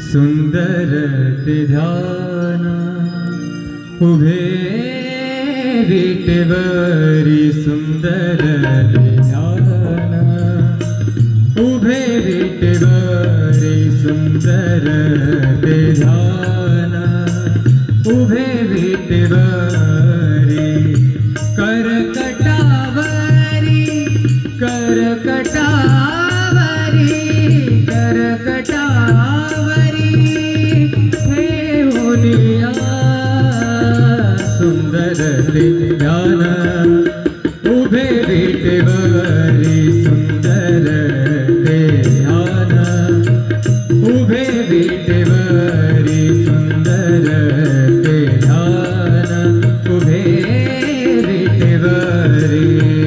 सुंदर ते ध्यान उभे विटेवरी सुंदर ते ध्यान उभे विटेवरी सुंदर ते ध्यान उभे विटेवरी करकटावरी करकटावरी करकटावरी ठेवूनिया सुंदर ते ध्यान उभे विटेवरी सुंदर ते ध्यान उभे विटेवरी सुंदर ते ध्यान उभे विटेवरी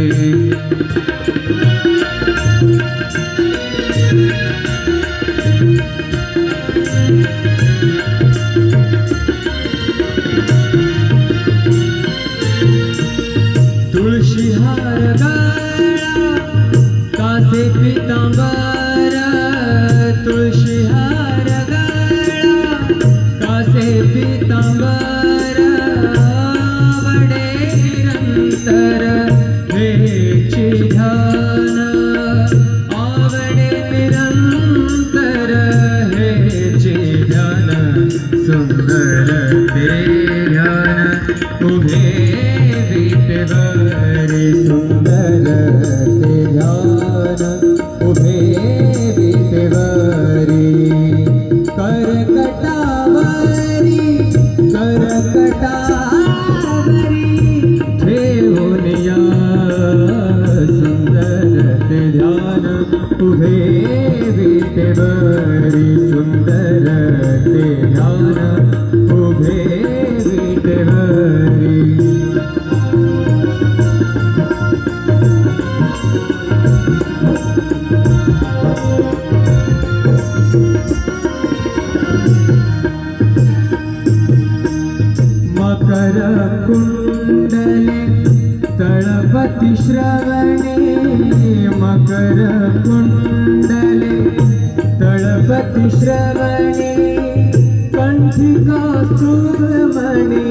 तुळशी हार गळा कासे पितांबर तुळशी हार गळा कासे पितांबर आवडे निरंतर हेची ध्यान आवडे निरंतर हेची ध्यान सुंदर ते ध्यान उभे विटेवरी सुंदर ते ध्यान उभे विटेवरी करकटावरी करकटावरी ठेवूनिया सुंदर ते ध्यान उभे विटेवरी सुंदर ते ध्यान उभे विटेवरी मकर कुंडले तळपति श्रवणे मकर कुंडले तळपति श्रवणे कंठिका सुमणि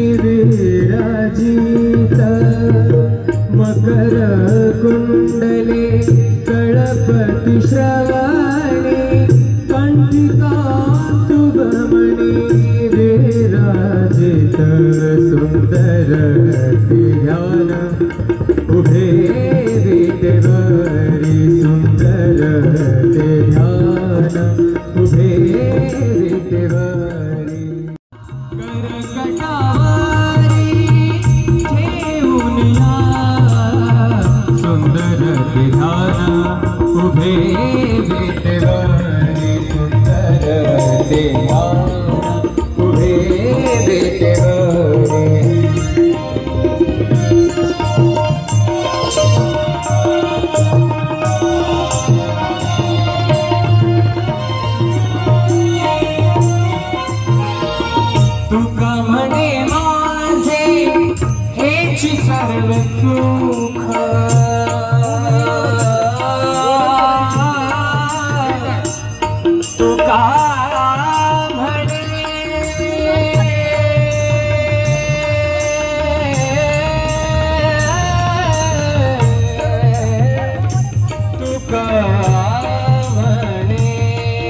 विराजित मकर कुंडले तळपति श्रवणे कंठिका सुमणि विराजित सुंदर ते ध्यान उभे विटेवरी सुंदर ते ध्यान उभे विटेवरी करकटावरी ठेवूनिया सुंदर ते ध्यान उभे विटेवरी सुंदर ते ध्यान उभे विटेवरी तुका म्हणे माझे हेची सर्व सुख तुका म्हणे तुका म्हणे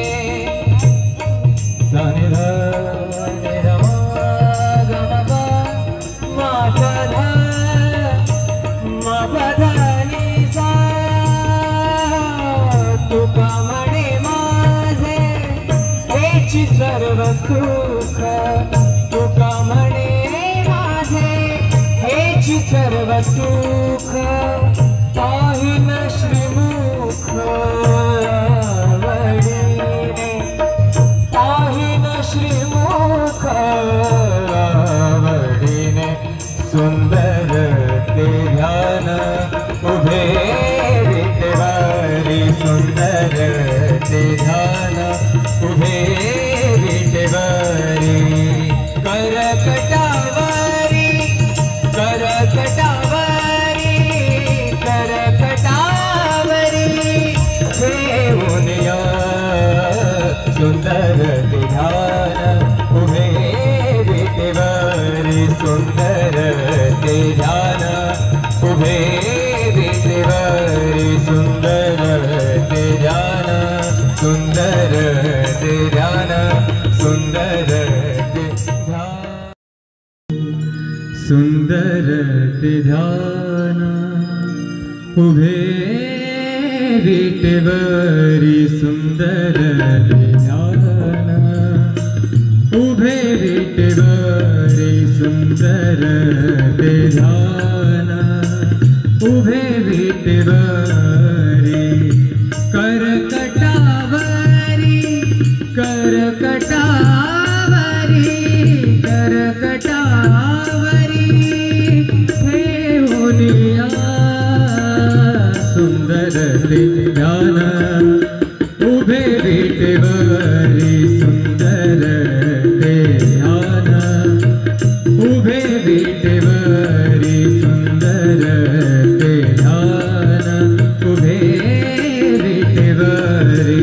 तुका म्हणे माझे हेची सर्व सुख तुका म्हणे माझे हेची सर्व सुख पाहिन श्रीमुख आवडीने पाहिन श्रीमुख आवडीने सुंदर ते ध्यान उभे विटेवरी सुंदर ते ध्यान उभे विटेवरी करकटावरी करकटावरी करकटावरी ठेवूनिया सुंदर सुंदर ते ध्यान सुंदर ते ध्यान सुंदर ते ध्यान उभे विटेवरी सुंदर ते ध्यान उभे विटेवरी सुंदर ते ध्यान उभे विटेवरी करकटावरी करकटावरी करकटावरी ठेवूनिया सुंदर ते ध्यान उभे विटेवरी सुंदर ते ध्यान उभे विटेवरी सुंदर ते ध्यान उभे विटेवरी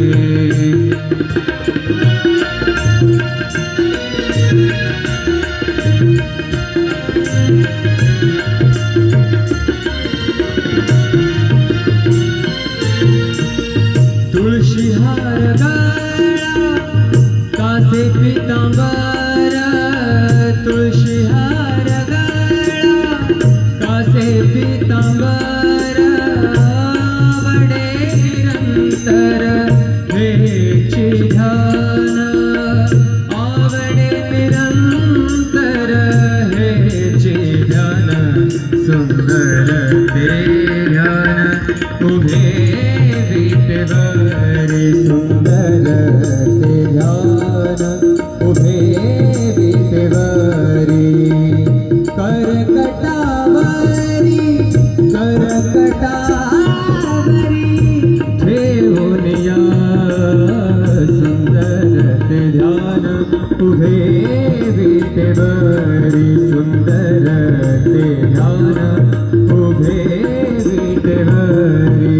तुळशी हार गळा कासे पितांबर तुळशी हार गळा कासे पितांबर आवडे निरंतर हेची ध्यान आवडे निरंतर हेची ध्यान सुंदर ते ध्यान उभे विटेवरी सुंदर ते ध्यान उभे विटेवरी करकटावरी करकटावरी ठेवूनिया सुंदर ते ध्यान उभे विटेवरी सुंदर ते ध्यान उभे विटेवरी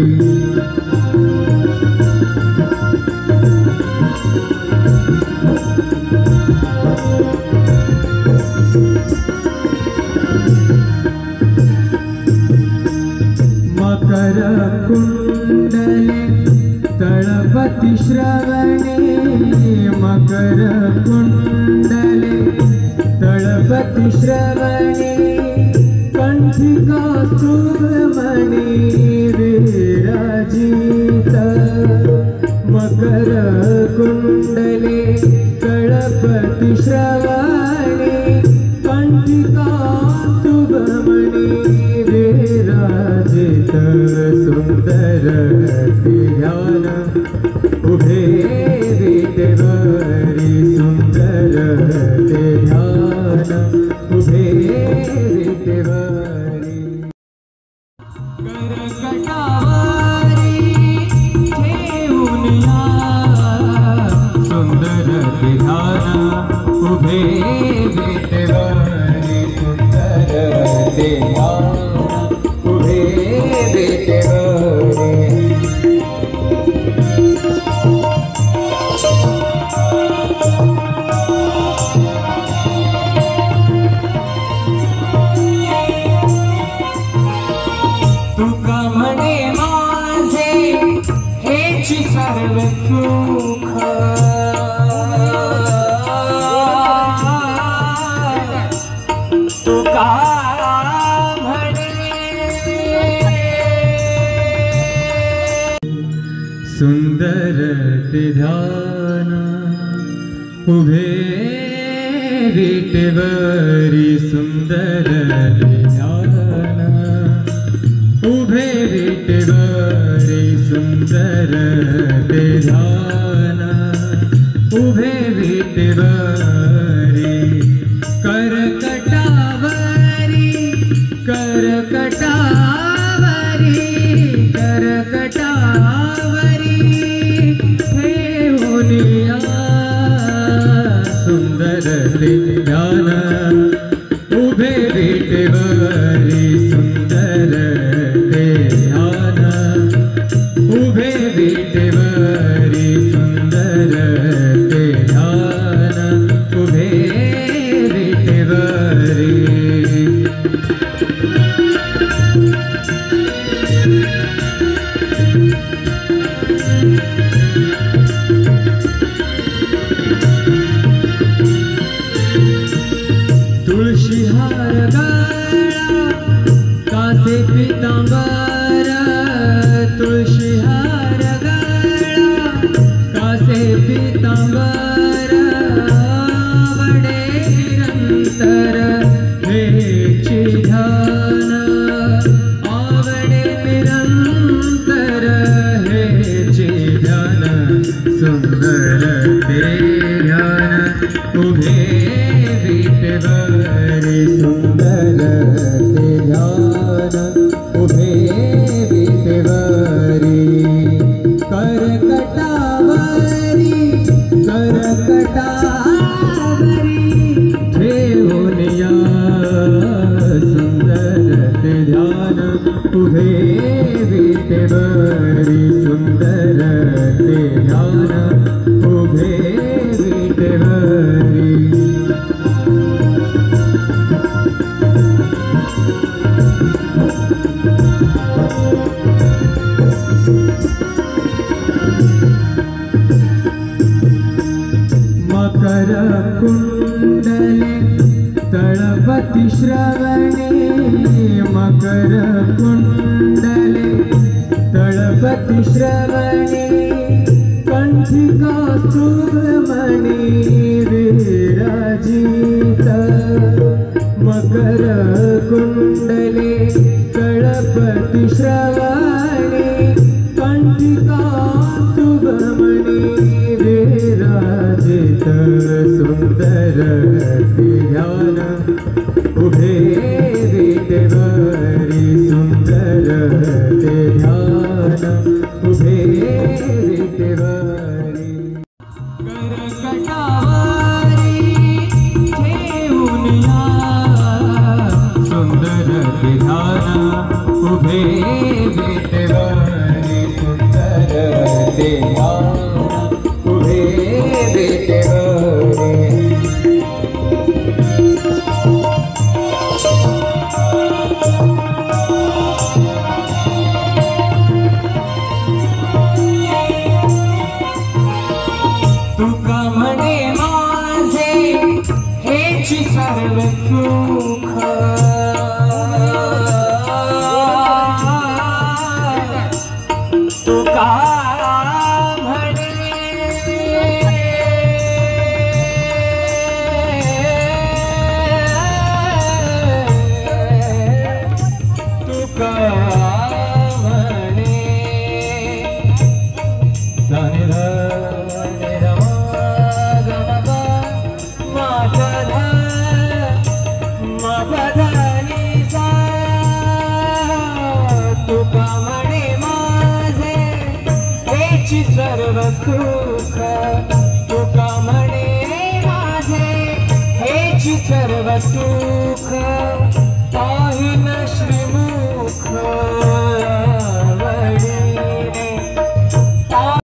मकर कुंडले तळपति श्रवणे मकर कुंडले तळपति श्रवणे कंठिका सुब्रमणि विराजित मकर कुंडले तळपति श्रवणे कंठिका सुब्रमणि विराजित सुंदर ते ध्यान उभे विटेवरी सुंदर ते ध्यान उभे विटेवरी करकटावरी ठेवूनिया सुंदर ते ध्यान उभे विटेवरी सुंदर ते ध्यान उभे विटेवरी तुका म्हणे माझे हेची सर्व सुख तुका सुंदर ते ध्यान उभे विटेवरी सुंदर ते ध्यान उभे विटेवरी सुंदर ते ध्यान उभे विटेवरी करकटावरी करकटावरी करकटावरी ठेवूनिया सुंदर ते ध्यान उभे विटेवरी सुंदर ते ध्यान उभे विटेवरी सुंदर ते ध्यान उभे विटेवरी पीतांबर तुळशी हार गळा, कासे पीतांबर आवडे निरंतर हेची ध्यान, आवडे निरंतर हेची ध्यान, सुंदर ते ध्यान उभे विटेवरी, सुंदर ते ध्यान उभे विटेवरी, करकटावरी करकटावरी ठेवून या, सुंदर ते ध्यान उभे विटेवरी, सुंदर ते ध्यान उभे विटेवरी. मकर कुंडले तळपति श्रवणे, मकर कुंडले तळपति श्रवणे, कंठिका सुमणि विराजित, मकर कुंडले तळपति श्रवणे, कंठिका सुमणि विराजित, सुंदर ते ध्यान उभे विटेवरी, सुंदर ते ध्यान उभे विटेवरी. करकटावरी ठेवून या, सुंदर ते ध्यान उभे विटेवरी, सुंदर ते ध्यान उभे विटेवरी. तुका म्हणे माझे हेची सर्व सुख, तुका म्हणे तुका म्हणे तुका म्हणे माझे हेची सर्व सुख, तुका म्हणे माझे हेची सर्व सुख, पाहिन श्रीमुख